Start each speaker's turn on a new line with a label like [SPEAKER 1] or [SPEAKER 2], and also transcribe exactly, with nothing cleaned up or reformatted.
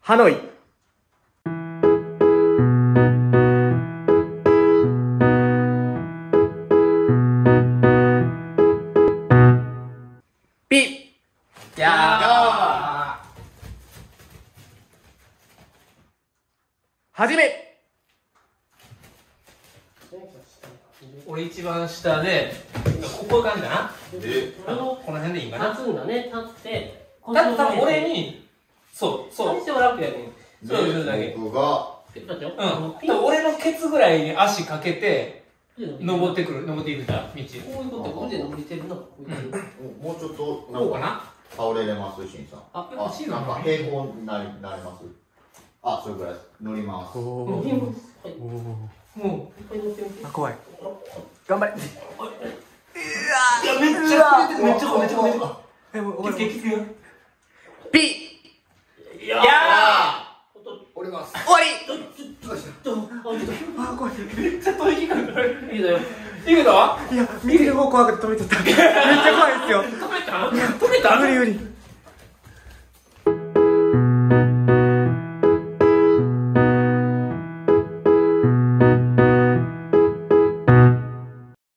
[SPEAKER 1] ハノイ。ピ。
[SPEAKER 2] やー。
[SPEAKER 1] はじめ。
[SPEAKER 2] 俺一番下で、ここ感じかな。
[SPEAKER 3] え、
[SPEAKER 2] このこの辺でいいかな。
[SPEAKER 4] 立つんだね、立って。
[SPEAKER 2] 多分多分俺に、そうそう。
[SPEAKER 4] 最初は楽やねん。
[SPEAKER 2] そういうだけ。
[SPEAKER 3] 僕が、
[SPEAKER 4] だってよ。
[SPEAKER 2] うん。俺のケツぐらいに足かけて、登ってくる、登っていくじゃん、道。
[SPEAKER 4] こういうこと腕登りてるな。
[SPEAKER 3] もうちょっと、
[SPEAKER 2] こうかな。
[SPEAKER 3] 倒れれます、しんさん。
[SPEAKER 4] あ、
[SPEAKER 3] あ、
[SPEAKER 4] しん
[SPEAKER 3] なんか平行になり、なります。あ、それぐらいです。乗ります。
[SPEAKER 1] お
[SPEAKER 4] 乗ります。はい。
[SPEAKER 2] も
[SPEAKER 4] いっぱい乗ってみて。
[SPEAKER 1] あ、怖い。頑張れ。
[SPEAKER 2] う。いや、めっちゃめっちゃめっちゃめっちゃ
[SPEAKER 1] え、もう、
[SPEAKER 2] きつけきつけよ。
[SPEAKER 1] ピ。
[SPEAKER 2] いや
[SPEAKER 3] 降ります。
[SPEAKER 1] 終わり。あ、怖い。
[SPEAKER 2] めっちゃ遠い気がする。
[SPEAKER 4] いいだよ。
[SPEAKER 2] いいけど
[SPEAKER 1] いや、見てる方怖くて止めちゃった。めっちゃ怖いですよ。
[SPEAKER 2] 止めた止めた
[SPEAKER 1] 無理無理。